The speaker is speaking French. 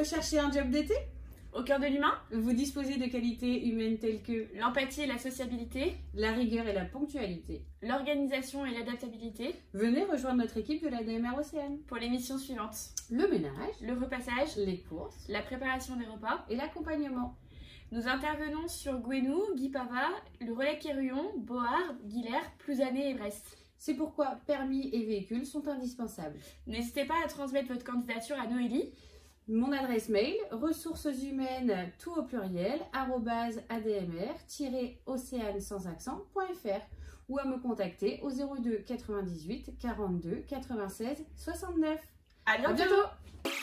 recherchez un job d'été? Au cœur de l'humain, Vous disposez de qualités humaines telles que l'empathie et la sociabilité, la rigueur et la ponctualité. l'organisation et l'adaptabilité Venez rejoindre notre équipe de l'ADMR Océane. pour les missions suivantes. Le ménage, Le repassage, les courses la préparation des repas. et l'accompagnement. Nous intervenons sur Gouenou, Guipava, le relais Quéruillon, Board, Guilher, Plouzané et Brest. C'est pourquoi permis et véhicules sont indispensables. N'hésitez pas à transmettre votre candidature à Noélie. Mon adresse mail, ressourceshumaines, tout au pluriel, @admr-océane sans accent.fr ou à me contacter au 02 98 42 96 69. À bientôt.